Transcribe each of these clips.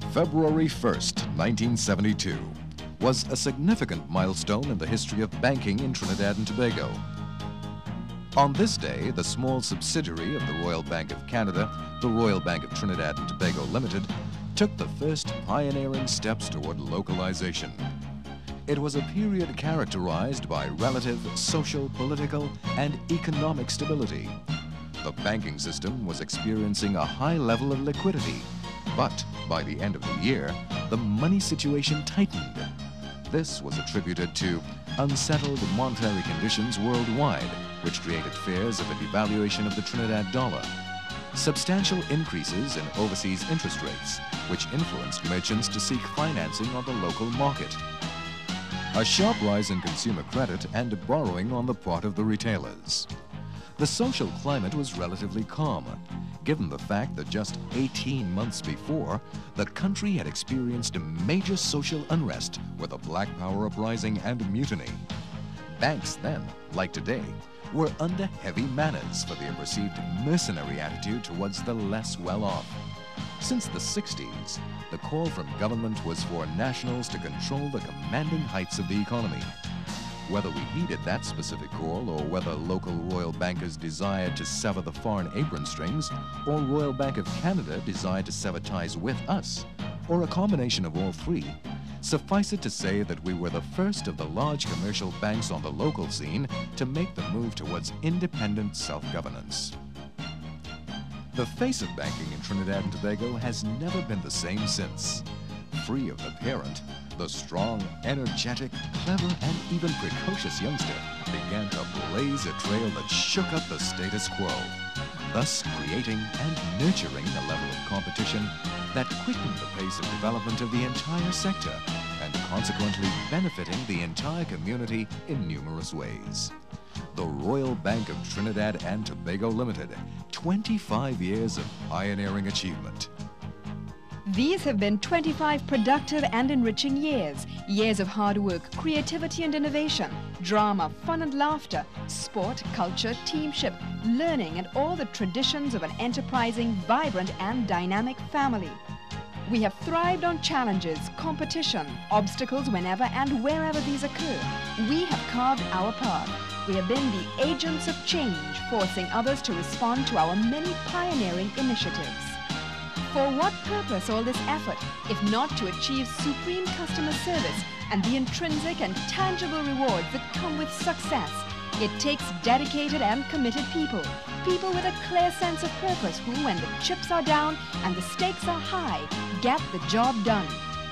February 1st, 1972, was a significant milestone in the history of banking in Trinidad and Tobago. On this day, the small subsidiary of the Royal Bank of Canada, the Royal Bank of Trinidad and Tobago Limited, took the first pioneering steps toward localization. It was a period characterized by relative social, political, and economic stability. The banking system was experiencing a high level of liquidity, but by the end of the year, the money situation tightened. This was attributed to unsettled monetary conditions worldwide, which created fears of a devaluation of the Trinidad dollar. Substantial increases in overseas interest rates, which influenced merchants to seek financing on the local market. A sharp rise in consumer credit and borrowing on the part of the retailers. The social climate was relatively calm, given the fact that just 18 months before, the country had experienced a major social unrest with a Black Power uprising and mutiny. Banks then, like today, were under heavy manners for their perceived mercenary attitude towards the less well-off. Since the 60s, the call from government was for nationals to control the commanding heights of the economy. Whether we heeded that specific call, or whether local royal bankers desired to sever the foreign apron strings, or Royal Bank of Canada desired to sever ties with us, or a combination of all three, suffice it to say that we were the first of the large commercial banks on the local scene to make the move towards independent self-governance. The face of banking in Trinidad and Tobago has never been the same since. Free of the parent, the strong, energetic, clever, and even precocious youngster began to blaze a trail that shook up the status quo, thus creating and nurturing a level of competition that quickened the pace of development of the entire sector and consequently benefiting the entire community in numerous ways. The Royal Bank of Trinidad and Tobago Limited, 25 years of pioneering achievement. These have been 25 productive and enriching years. Years of hard work, creativity and innovation, drama, fun and laughter, sport, culture, teamship, learning and all the traditions of an enterprising, vibrant and dynamic family. We have thrived on challenges, competition, obstacles whenever and wherever these occur. We have carved our path. We have been the agents of change, forcing others to respond to our many pioneering initiatives. For what purpose all this effort, if not to achieve supreme customer service and the intrinsic and tangible rewards that come with success? It takes dedicated and committed people, people with a clear sense of purpose who, when the chips are down and the stakes are high, get the job done.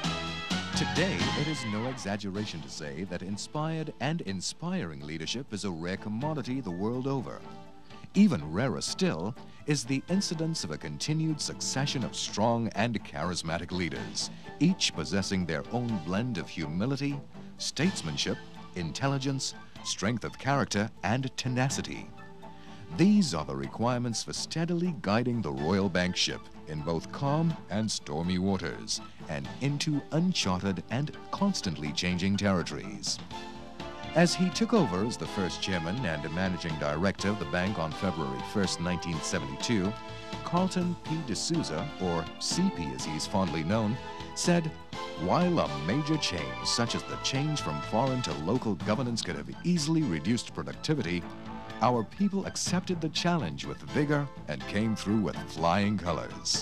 Today, it is no exaggeration to say that inspired and inspiring leadership is a rare commodity the world over. Even rarer still is the incidence of a continued succession of strong and charismatic leaders, each possessing their own blend of humility, statesmanship, intelligence, strength of character, and tenacity. These are the requirements for steadily guiding the Royal Bank ship in both calm and stormy waters and into uncharted and constantly changing territories. As he took over as the first chairman and managing director of the bank on February 1st, 1972, Carlton P. D'Souza, or CP as he is fondly known, said, "While a major change such as the change from foreign to local governance could have easily reduced productivity, our people accepted the challenge with vigor and came through with flying colors."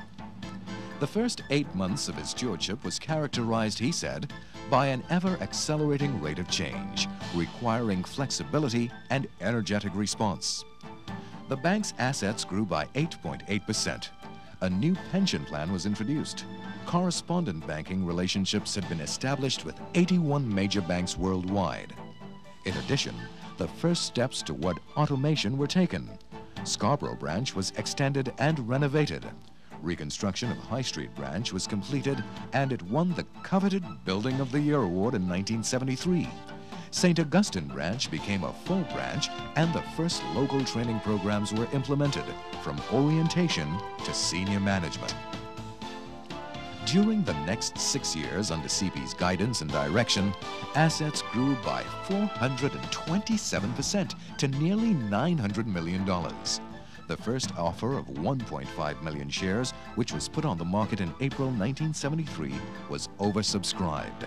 The first 8 months of his stewardship was characterized, he said, by an ever-accelerating rate of change, requiring flexibility and energetic response. The bank's assets grew by 8.8%. A new pension plan was introduced. Correspondent banking relationships had been established with 81 major banks worldwide. In addition, the first steps toward automation were taken. Scarborough branch was extended and renovated. Reconstruction of High Street branch was completed, and it won the coveted Building of the Year award in 1973. St. Augustine branch became a full branch, and the first local training programs were implemented, from orientation to senior management. During the next 6 years under CP's guidance and direction, assets grew by 427% to nearly $900 million. The first offer of 1.5 million shares, which was put on the market in April 1973, was oversubscribed.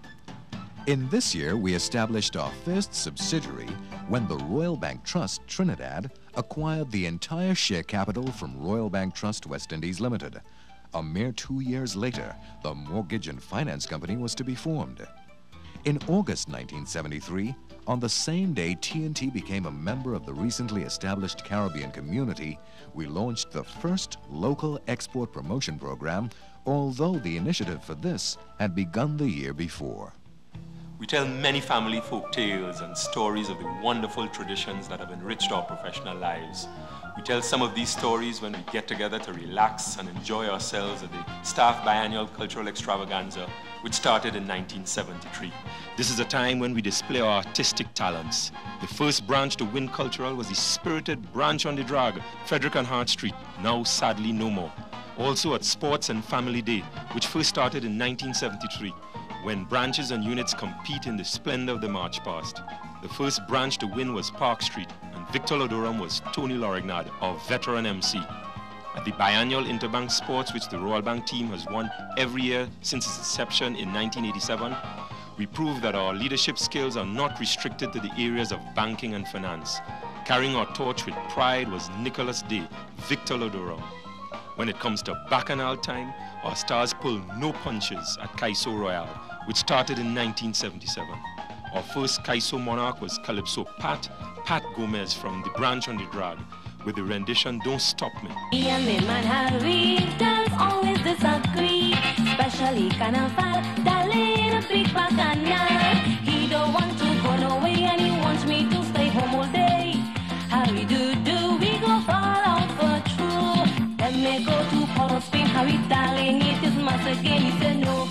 In this year, we established our first subsidiary when the Royal Bank Trust, Trinidad, acquired the entire share capital from Royal Bank Trust West Indies Limited. A mere 2 years later, the mortgage and finance company was to be formed. In August 1973, on the same day T&T became a member of the recently established Caribbean community, we launched the first local export promotion program, although the initiative for this had begun the year before. We tell many family folk tales and stories of the wonderful traditions that have enriched our professional lives. We tell some of these stories when we get together to relax and enjoy ourselves at the staff biannual cultural extravaganza, which started in 1973. This is a time when we display our artistic talents. The first branch to win cultural was the spirited branch on the drag, Frederick and Hart Street, now sadly no more. Also at Sports and Family Day, which first started in 1973. When branches and units compete in the splendor of the march past. The first branch to win was Park Street, and Victor Lodoram was Tony Lorignard, our veteran MC. At the biannual Interbank Sports, which the Royal Bank team has won every year since its inception in 1987, we proved that our leadership skills are not restricted to the areas of banking and finance. Carrying our torch with pride was Nicholas Day, Victor Lodoram. When it comes to Bacchanal time, our stars pull no punches at Kaiso Royale, which started in 1977. Our first Kaiso monarch was Calypso Pat Gomez from the branch on the drag, with the rendition Don't Stop Me. Me and me man Harry does always disagree, especially Carnival, darling, a big bacchanal. He don't want to go nowhere and he wants me to stay home all day. Harry do, we go fall out for true. Let me go to Port of Spain, Harry darling, it is mass again. He said no,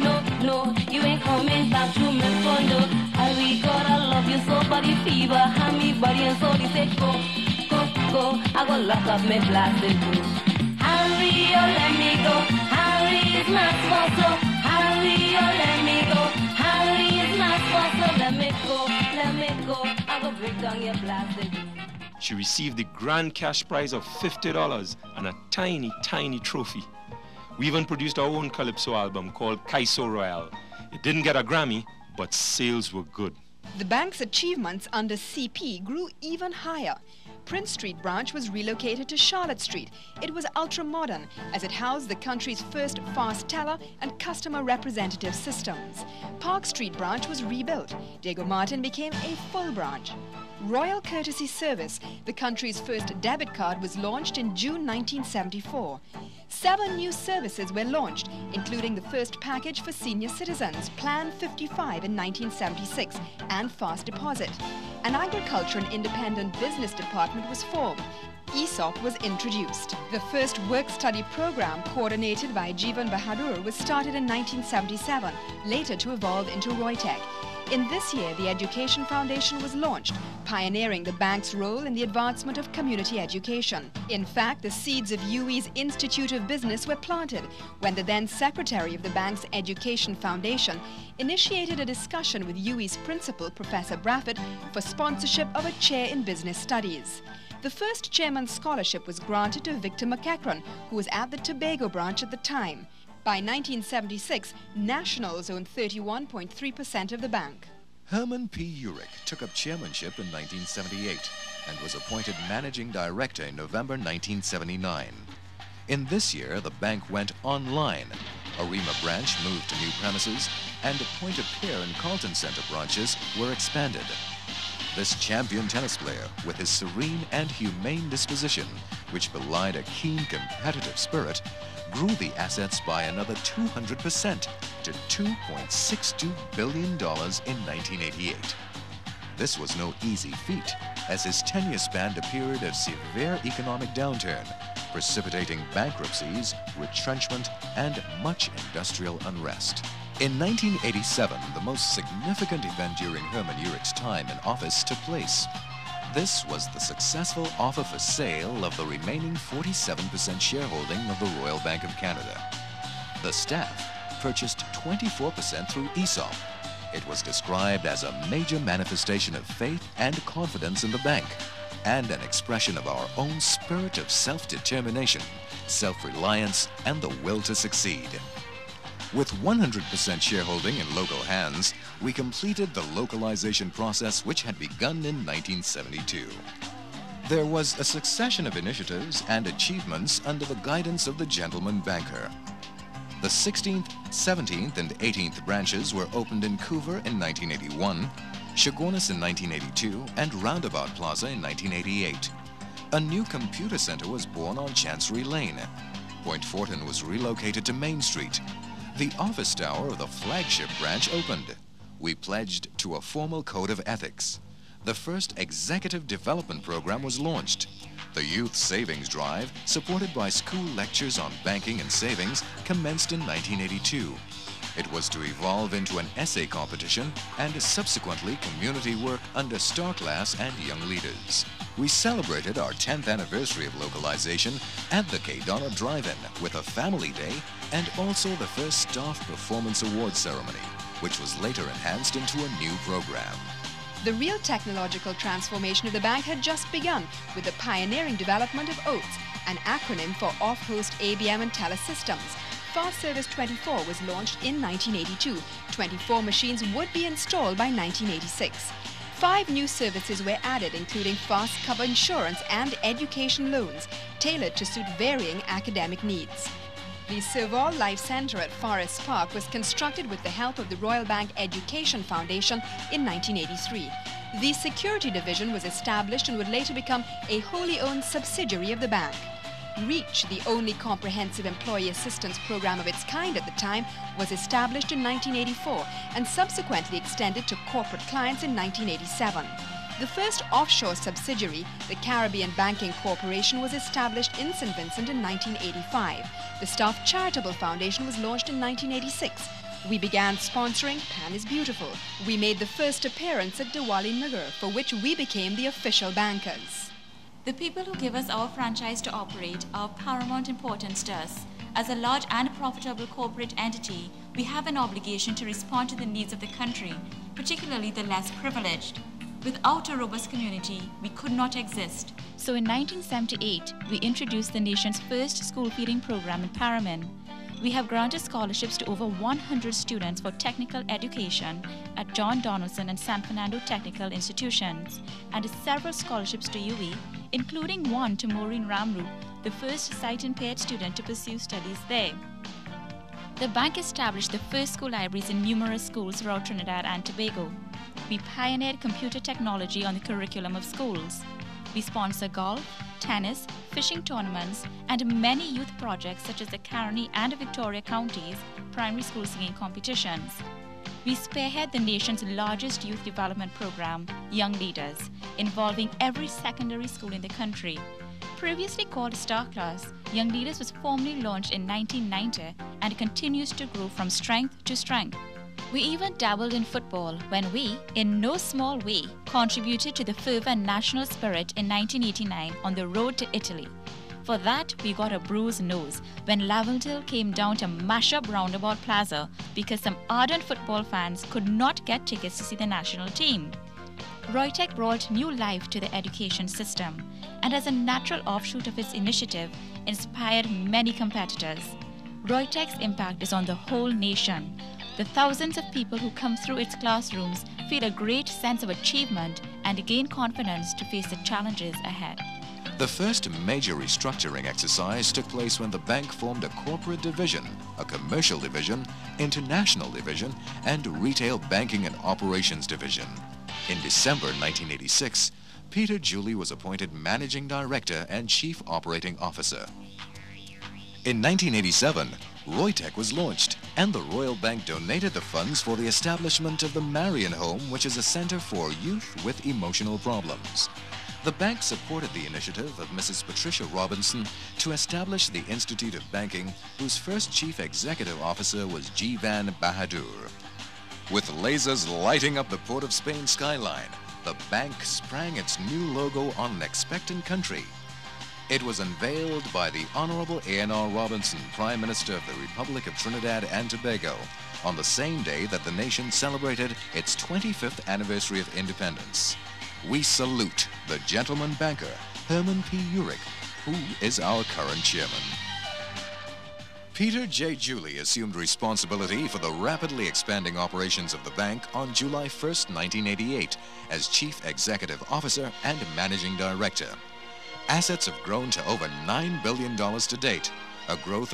you ain't coming back to me condo. Harry God, I love you so, body fever, hammy body and soul. He said go, I go lock up my blasted boo. Harry, oh let me go, Harry is not for so. Harry, oh let me go, Harry is not for so. Let me go, I go break down your blasted boo. She received the grand cash prize of $50 and a tiny, tiny trophy. We even produced our own Calypso album called Kaiso Royale. It didn't get a Grammy, but sales were good. The bank's achievements under CP grew even higher. Prince Street branch was relocated to Charlotte Street. It was ultra-modern as it housed the country's first fast teller and customer representative systems. Park Street branch was rebuilt. Diego Martin became a full branch. Royal Courtesy Service, the country's first debit card, was launched in June 1974. 7 new services were launched, including the first package for senior citizens, Plan 55 in 1976, and Fast Deposit. An agriculture and independent business department was formed. ESOP was introduced. The first work-study program, coordinated by Jeevan Bahadur, was started in 1977, later to evolve into Roytech. In this year, the Education Foundation was launched, pioneering the bank's role in the advancement of community education. In fact, the seeds of UWI's Institute of Business were planted when the then secretary of the bank's Education Foundation initiated a discussion with UWI's principal, Professor Braffett, for sponsorship of a chair in business studies. The first chairman's scholarship was granted to Victor McEachran, who was at the Tobago branch at the time. By 1976, Nationals owned 31.3% of the bank. Herman P. Urich took up chairmanship in 1978 and was appointed managing director in November 1979. In this year, the bank went online. Arima branch moved to new premises, and the point-of-care and Carlton Center branches were expanded. This champion tennis player, with his serene and humane disposition, which belied a keen competitive spirit, grew the assets by another 200% to $2.62 billion in 1988. This was no easy feat, as his tenure spanned a period of severe economic downturn, precipitating bankruptcies, retrenchment, and much industrial unrest. In 1987, the most significant event during Herman Urich's time in office took place. This was the successful offer for sale of the remaining 47% shareholding of the Royal Bank of Canada. The staff purchased 24% through ESOP. It was described as a major manifestation of faith and confidence in the bank, and an expression of our own spirit of self-determination, self-reliance, and the will to succeed. With 100% shareholding in local hands, we completed the localization process which had begun in 1972. There was a succession of initiatives and achievements under the guidance of the gentleman banker. The 16th, 17th, and 18th branches were opened in Couver in 1981, Chaguanas in 1982, and Roundabout Plaza in 1988. A new computer center was born on Chancery Lane. Point Fortin was relocated to Main Street. The office tower of the flagship branch opened. We pledged to a formal code of ethics. The first executive development program was launched. The Youth Savings Drive, supported by school lectures on banking and savings, commenced in 1982. It was to evolve into an essay competition and subsequently community work under Star Class and Young Leaders. We celebrated our 10th anniversary of localization at the K-Donna Drive-In with a family day and also the first Staff Performance Awards ceremony, which was later enhanced into a new program. The real technological transformation of the bank had just begun with the pioneering development of OATS, an acronym for Off-Host ABM and Telesystems. Fast Service 24 was launched in 1982. 24 machines would be installed by 1986. 5 new services were added, including fast cover insurance and education loans, tailored to suit varying academic needs. The Serval Life Center at Forest Park was constructed with the help of the Royal Bank Education Foundation in 1983. The Security Division was established and would later become a wholly owned subsidiary of the bank. REACH, the only comprehensive employee assistance program of its kind at the time, was established in 1984 and subsequently extended to corporate clients in 1987. The first offshore subsidiary, the Caribbean Banking Corporation, was established in St. Vincent in 1985. The Staff Charitable Foundation was launched in 1986. We began sponsoring Pan is Beautiful. We made the first appearance at Diwali Nagar, for which we became the official bankers. The people who give us our franchise to operate are of paramount importance to us. As a large and profitable corporate entity, we have an obligation to respond to the needs of the country, particularly the less privileged. Without a robust community, we could not exist. So in 1978, we introduced the nation's first school feeding program in Paramin. We have granted scholarships to over 100 students for technical education at John Donaldson and San Fernando Technical Institutions, and several scholarships to UE, including one to Maureen Ramru, the first sight-impaired student to pursue studies there. The bank established the first school libraries in numerous schools throughout Trinidad and Tobago. We pioneered computer technology on the curriculum of schools. We sponsor golf, tennis, fishing tournaments, and many youth projects such as the Caroni and Victoria counties primary school singing competitions. We spearhead the nation's largest youth development program, Young Leaders, involving every secondary school in the country. Previously called Star Class, Young Leaders was formally launched in 1990 and continues to grow from strength to strength. We even dabbled in football when we, in no small way, contributed to the fervent national spirit in 1989 on the road to Italy. For that, we got a bruised nose when Laventille came down to mash up Roundabout Plaza because some ardent football fans could not get tickets to see the national team. Roytech brought new life to the education system and, as a natural offshoot of its initiative, inspired many competitors. Roytech's impact is on the whole nation. The thousands of people who come through its classrooms feel a great sense of achievement and gain confidence to face the challenges ahead. The first major restructuring exercise took place when the bank formed a corporate division, a commercial division, international division, and retail banking and operations division. In December 1986, Peter Julie was appointed Managing Director and Chief Operating Officer. In 1987, Roytech was launched, and the Royal Bank donated the funds for the establishment of the Marion Home, which is a center for youth with emotional problems. The bank supported the initiative of Mrs. Patricia Robinson to establish the Institute of Banking, whose first chief executive officer was Jivan Bahadur. With lasers lighting up the Port of Spain skyline, the bank sprang its new logo on an expectant country. It was unveiled by the Honorable A.N.R. Robinson, Prime Minister of the Republic of Trinidad and Tobago, on the same day that the nation celebrated its 25th anniversary of independence. we salute the gentleman banker, Herman P. Urich, who is our current chairman. Peter J. Julie assumed responsibility for the rapidly expanding operations of the bank on July 1st, 1988, as Chief Executive Officer and Managing Director. Assets have grown to over $9 billion to date, a growth of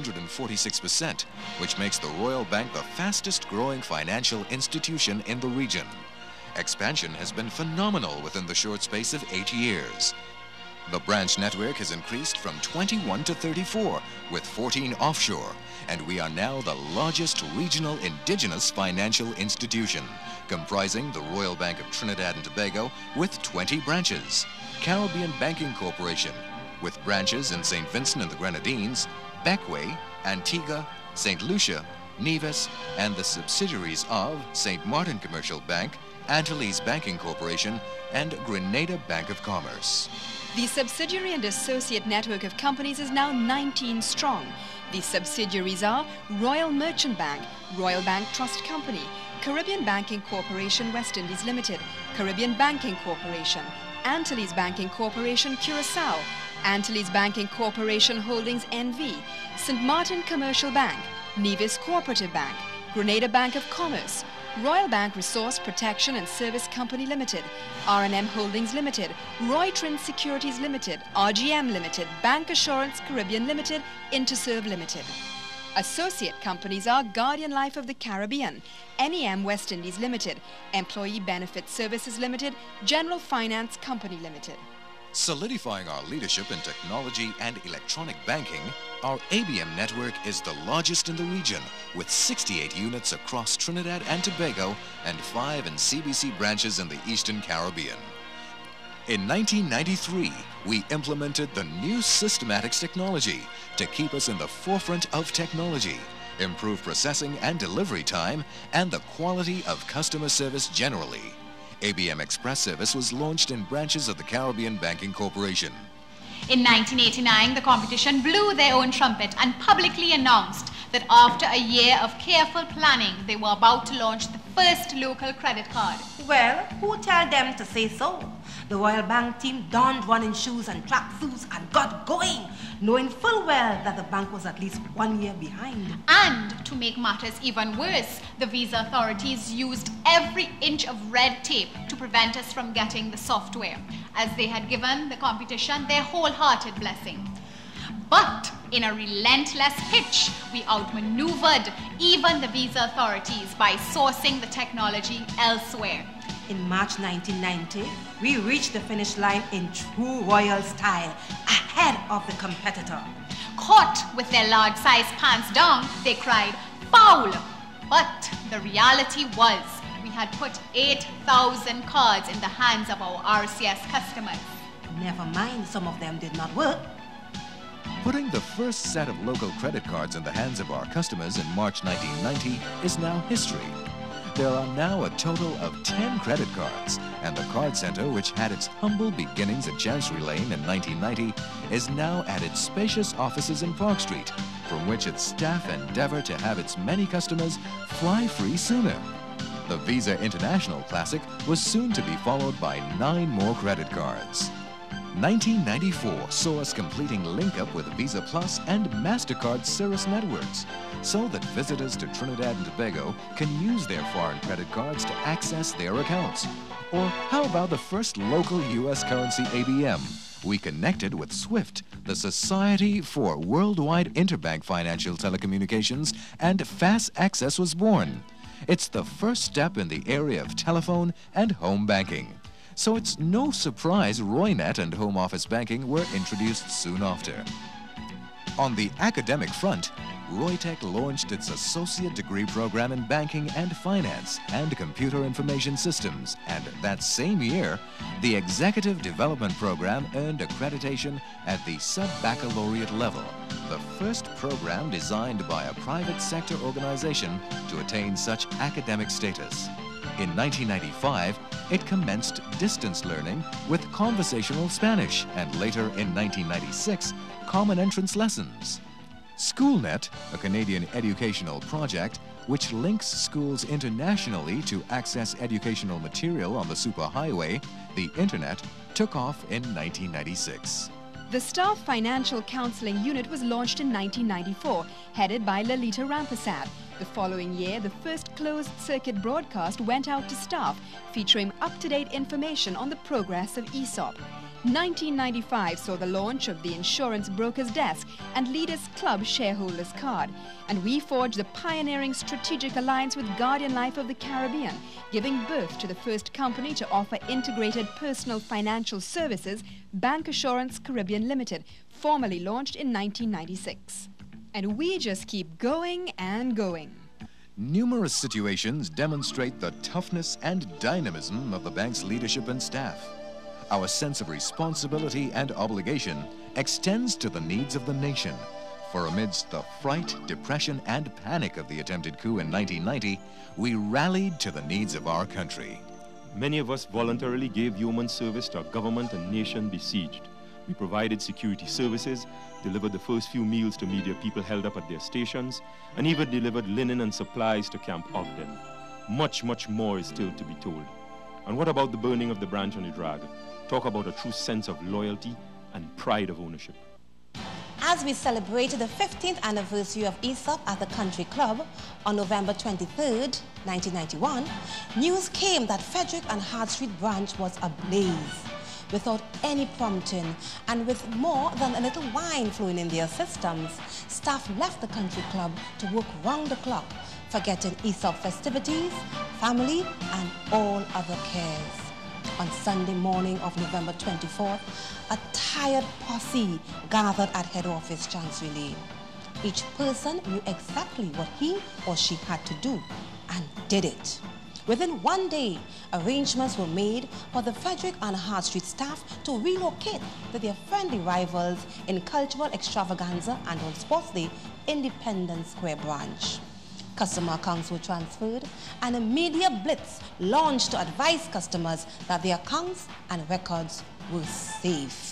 246%, which makes the Royal Bank the fastest growing financial institution in the region. Expansion has been phenomenal within the short space of 8 years. The branch network has increased from 21 to 34, with 14 offshore, and we are now the largest regional indigenous financial institution, comprising the Royal Bank of Trinidad and Tobago with 20 branches, Caribbean Banking Corporation, with branches in St. Vincent and the Grenadines, Bequia, Antigua, St. Lucia, Nevis, and the subsidiaries of St. Martin Commercial Bank, Antilles Banking Corporation, and Grenada Bank of Commerce. The subsidiary and associate network of companies is now 19 strong. The subsidiaries are Royal Merchant Bank, Royal Bank Trust Company, Caribbean Banking Corporation West Indies Limited, Caribbean Banking Corporation, Antilles Banking Corporation Curaçao, Antilles Banking Corporation Holdings NV, St. Martin Commercial Bank, Nevis Cooperative Bank, Grenada Bank of Commerce, Royal Bank Resource Protection and Service Company Limited, R&M Holdings Limited, Roytrin Securities Limited, RGM Limited, Bank Assurance Caribbean Limited, Interserve Limited. Associate companies are Guardian Life of the Caribbean, NEM West Indies Limited, Employee Benefit Services Limited, General Finance Company Limited. Solidifying our leadership in technology and electronic banking, our ABM network is the largest in the region, with 68 units across Trinidad and Tobago and 5 in CBC branches in the Eastern Caribbean. In 1993, we implemented the new Systematics technology to keep us in the forefront of technology, improve processing and delivery time, and the quality of customer service generally. ABM Express service was launched in branches of the Caribbean Banking Corporation. In 1989, the competition blew their own trumpet and publicly announced that after a year of careful planning, they were about to launch the first local credit card. Well, who tell them to say so? The Royal Bank team donned running shoes and tracksuits and got going, knowing full well that the bank was at least 1 year behind. And to make matters even worse, the visa authorities used every inch of red tape to prevent us from getting the software, as they had given the competition their wholehearted blessing. But in a relentless pitch, we outmaneuvered even the visa authorities by sourcing the technology elsewhere. In March 1990, we reached the finish line in true royal style, ahead of the competitor. Caught with their large-sized pants down, they cried, "Foul!" But the reality was, we had put 8,000 cards in the hands of our RCS customers. Never mind, some of them did not work. Putting the first set of local credit cards in the hands of our customers in March 1990 is now history. There are now a total of 10 credit cards, and the card center, which had its humble beginnings at Chancery Lane in 1990, is now at its spacious offices in Park Street, from which its staff endeavor to have its many customers fly free sooner. The Visa International Classic was soon to be followed by 9 more credit cards. 1994 saw us completing link-up with Visa Plus and MasterCard Cirrus networks, so that visitors to Trinidad and Tobago can use their foreign credit cards to access their accounts. Or how about the first local U.S. currency ABM? We connected with SWIFT, the Society for Worldwide Interbank Financial Telecommunications, and Fast Access was born. It's the first step in the area of telephone and home banking. So it's no surprise RoyNet and Home Office Banking were introduced soon after. On the academic front, Roytech launched its associate degree program in banking and finance and computer information systems, and that same year, the executive development program earned accreditation at the sub-baccalaureate level, the first program designed by a private sector organization to attain such academic status. In 1995, it commenced distance learning with conversational Spanish, and later in 1996, common entrance lessons. SchoolNet, a Canadian educational project which links schools internationally to access educational material on the superhighway, the Internet, took off in 1996. The Staff Financial Counseling Unit was launched in 1994, headed by Lalita Rampasad. The following year, the first closed-circuit broadcast went out to staff, featuring up-to-date information on the progress of ESOP. 1995 saw the launch of the Insurance Broker's Desk and Leaders Club Shareholders Card, and we forged the pioneering strategic alliance with Guardian Life of the Caribbean, giving birth to the first company to offer integrated personal financial services, Bank Assurance Caribbean Limited, formally launched in 1996. And we just keep going and going. Numerous situations demonstrate the toughness and dynamism of the bank's leadership and staff. Our sense of responsibility and obligation extends to the needs of the nation. For amidst the fright, depression, and panic of the attempted coup in 1990, we rallied to the needs of our country. Many of us voluntarily gave human service to a government and nation besieged. We provided security services, delivered the first few meals to media people held up at their stations, and even delivered linen and supplies to Camp Ogden. Much, much more is still to be told. And what about the burning of the branch on the drag? Talk about a true sense of loyalty and pride of ownership. As we celebrated the 15th anniversary of ESOP at the Country Club on November 23rd, 1991, news came that Frederick and Hart Street branch was ablaze. Without any prompting and with more than a little wine flowing in their systems, staff left the Country Club to work round the clock, forgetting ESOP festivities, family, and all other cares. On Sunday morning of November 24th, a tired posse gathered at head office Chancery Lane. Each person knew exactly what he or she had to do and did it. Within one day, arrangements were made for the Frederick and Hart Street staff to relocate to their friendly rivals in cultural extravaganza and on Sports Day, Independence Square branch. Customer accounts were transferred and a media blitz launched to advise customers that their accounts and records were safe.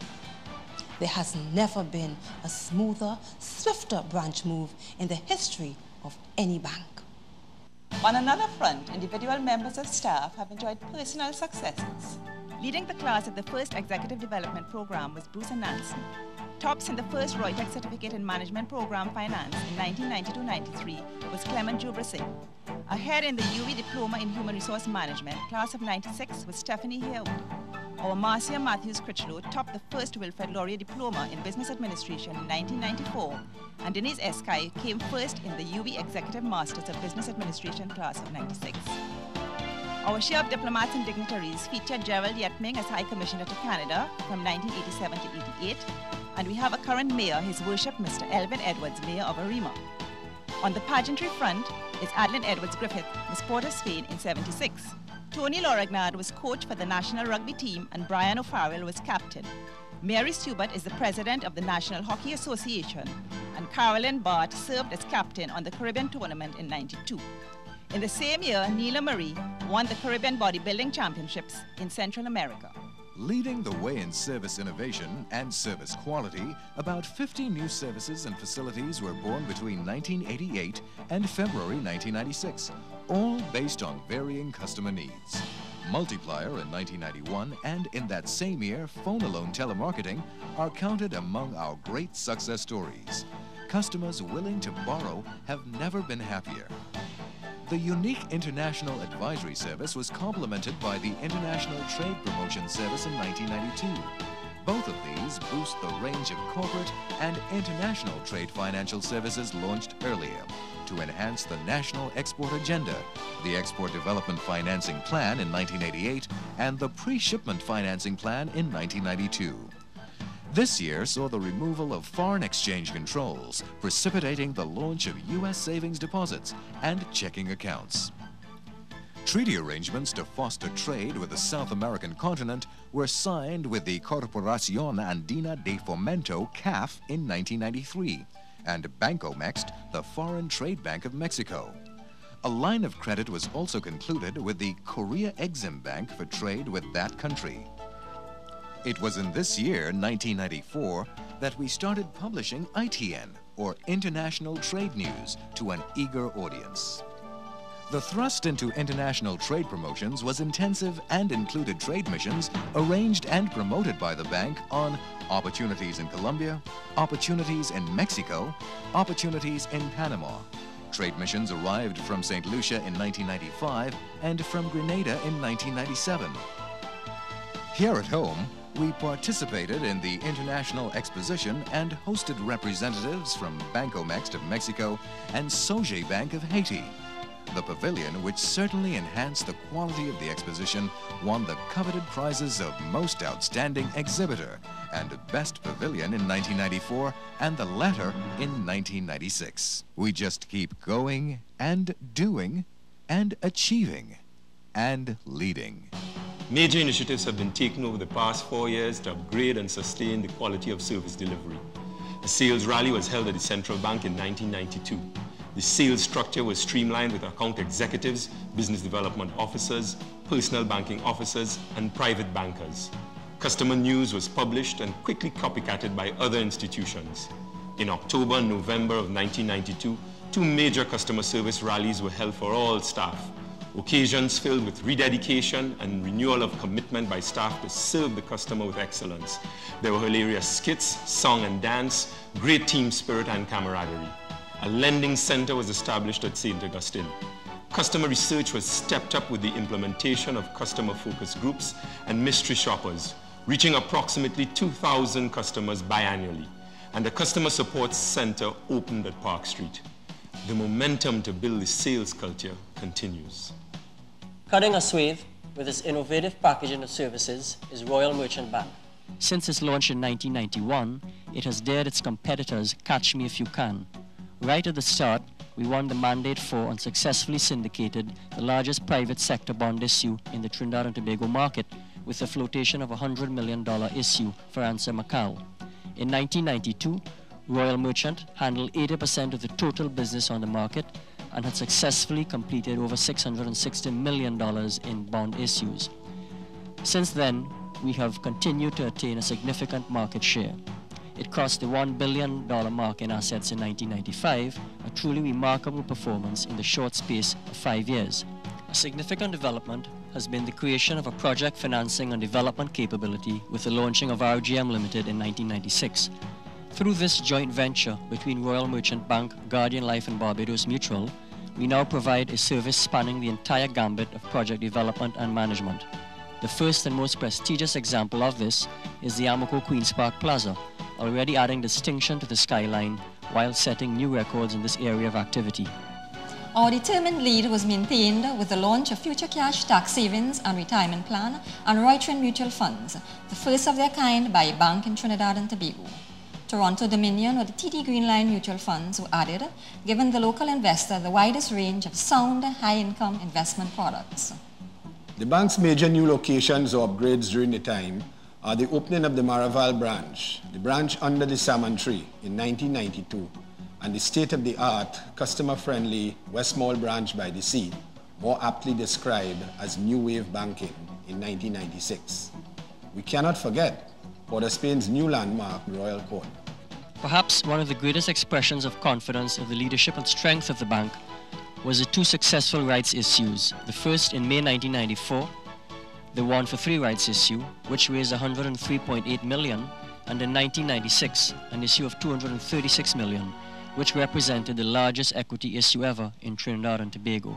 There has never been a smoother, swifter branch move in the history of any bank. On another front, individual members of staff have enjoyed personal successes. Leading the class at the first Executive Development Program was Bruce and Nancy. Tops in the first Reutech Certificate in Management Program Finance in 1992-93 was Clement Jubrasin. Ahead in the UV Diploma in Human Resource Management, class of 96 was Stephanie Harewood. Our Marcia Matthews Critchlow topped the first Wilfred Laurier Diploma in Business Administration in 1994, and Denise Eskai came first in the UV Executive Masters of Business Administration class of 96. Our share of diplomats and dignitaries featured Gerald Yetming as High Commissioner to Canada from 1987 to 88, and we have a current mayor, His Worship Mr. Elvin Edwards, Mayor of Arima. On the pageantry front is Adeline Edwards Griffith, Miss Port of Spain in 76. Tony Lorignard was coach for the national rugby team and Brian O'Farrell was captain. Mary Stubert is the president of the National Hockey Association, and Carolyn Bart served as captain on the Caribbean tournament in 92. In the same year, Neela Marie won the Caribbean Bodybuilding Championships in Central America. Leading the way in service innovation and service quality, about 50 new services and facilities were born between 1988 and February 1996, all based on varying customer needs. Multiplier in 1991 and in that same year, phone-alone telemarketing are counted among our great success stories. Customers willing to borrow have never been happier. The unique International Advisory Service was complemented by the International Trade Promotion Service in 1992. Both of these boost the range of corporate and international trade financial services launched earlier to enhance the National Export Agenda, the Export Development Financing Plan in 1988, and the Pre-Shipment Financing Plan in 1992. This year saw the removal of foreign exchange controls, precipitating the launch of U.S. savings deposits and checking accounts. Treaty arrangements to foster trade with the South American continent were signed with the Corporación Andina de Fomento, CAF, in 1993, and Bancomext, the Foreign Trade Bank of Mexico. A line of credit was also concluded with the Korea Exim Bank for trade with that country. It was in this year, 1994, that we started publishing ITN, or International Trade News, to an eager audience. The thrust into international trade promotions was intensive and included trade missions arranged and promoted by the bank on opportunities in Colombia, opportunities in Mexico, opportunities in Panama. Trade missions arrived from St. Lucia in 1995 and from Grenada in 1997. Here at home, we participated in the International Exposition and hosted representatives from Bancomext of Mexico and Soje Bank of Haiti. The pavilion, which certainly enhanced the quality of the exposition, won the coveted prizes of Most Outstanding Exhibitor and Best Pavilion in 1994 and the latter in 1996. We just keep going and doing and achieving and leading. Major initiatives have been taken over the past 4 years to upgrade and sustain the quality of service delivery. A sales rally was held at the Central Bank in 1992. The sales structure was streamlined with account executives, business development officers, personal banking officers, and private bankers. Customer news was published and quickly copycatted by other institutions. In October and November of 1992, 2 major customer service rallies were held for all staff. Occasions filled with rededication and renewal of commitment by staff to serve the customer with excellence. There were hilarious skits, song and dance, great team spirit and camaraderie. A lending center was established at St. Augustine. Customer research was stepped up with the implementation of customer focus groups and mystery shoppers, reaching approximately 2,000 customers biannually. And the customer support center opened at Park Street. The momentum to build the sales culture continues. Cutting a swathe with its innovative packaging of services is Royal Merchant Bank. Since its launch in 1991, it has dared its competitors catch me if you can. Right at the start, we won the mandate for and successfully syndicated the largest private sector bond issue in the Trinidad and Tobago market with a flotation of a $100 million issue for Ansa Macau. In 1992, Royal Merchant handled 80% of the total business on the market and had successfully completed over $660 million in bond issues. Since then, we have continued to attain a significant market share. It crossed the $1 billion mark in assets in 1995, a truly remarkable performance in the short space of 5 years. A significant development has been the creation of a project financing and development capability with the launching of RGM Limited in 1996. Through this joint venture between Royal Merchant Bank, Guardian Life and Barbados Mutual, we now provide a service spanning the entire gambit of project development and management. The first and most prestigious example of this is the Amoco Queen's Park Plaza, already adding distinction to the skyline while setting new records in this area of activity. Our determined lead was maintained with the launch of Future Cash Tax Savings and Retirement Plan and Drayton Mutual Funds, the first of their kind by a bank in Trinidad and Tobago. Toronto Dominion or the TD Greenline Mutual Funds were added, giving the local investor the widest range of sound, high-income investment products. The bank's major new locations or upgrades during the time are the opening of the Maraval branch, the branch under the Salmon Tree in 1992, and the state-of-the-art, customer-friendly West Mall branch by the sea, more aptly described as New Wave Banking in 1996. We cannot forget Port of Spain's new landmark, the Royal Court. Perhaps one of the greatest expressions of confidence of the leadership and strength of the bank was the 2 successful rights issues, the first in May 1994, the 1 for 3 rights issue, which raised $103.8 million, and in 1996, an issue of $236 million, which represented the largest equity issue ever in Trinidad and Tobago.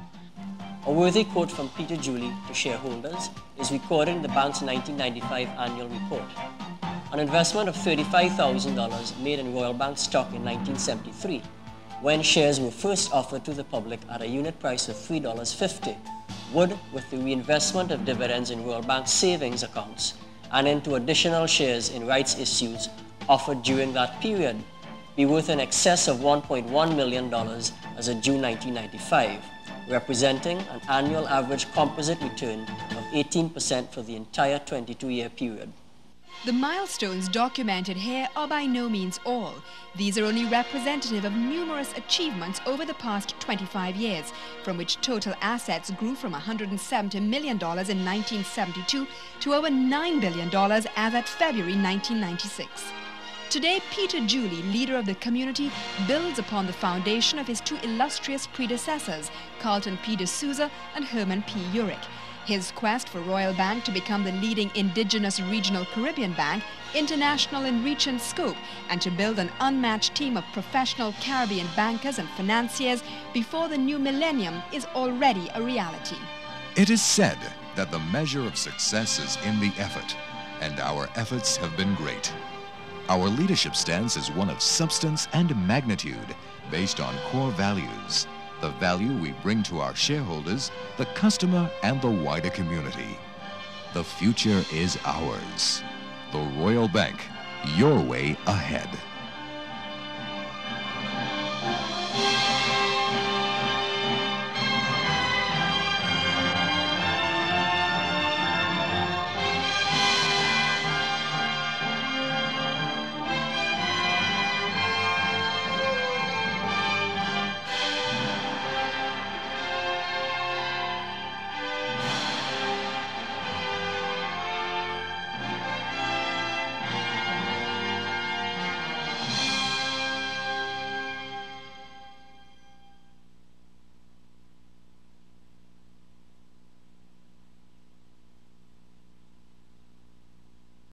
A worthy quote from Peter Julie to shareholders is recorded in the bank's 1995 annual report. An investment of $35,000 made in Royal Bank stock in 1973, when shares were first offered to the public at a unit price of $3.50, would, with the reinvestment of dividends in Royal Bank savings accounts and into additional shares in rights issues offered during that period, be worth in excess of $1.1 million as of June 1995, representing an annual average composite return of 18% for the entire 22-year period. The milestones documented here are by no means all. These are only representative of numerous achievements over the past 25 years, from which total assets grew from $170 million in 1972 to over $9 billion as at February 1996. Today, Peter Julie, leader of the community, builds upon the foundation of his two illustrious predecessors, Carlton P. D'Souza and Herman P. Urick. His quest for Royal Bank to become the leading indigenous regional Caribbean bank, international in reach and scope, and to build an unmatched team of professional Caribbean bankers and financiers before the new millennium is already a reality. It is said that the measure of success is in the effort, and our efforts have been great. Our leadership stance is one of substance and magnitude, based on core values. The value we bring to our shareholders, the customer, and the wider community. The future is ours. The Royal Bank, your way ahead.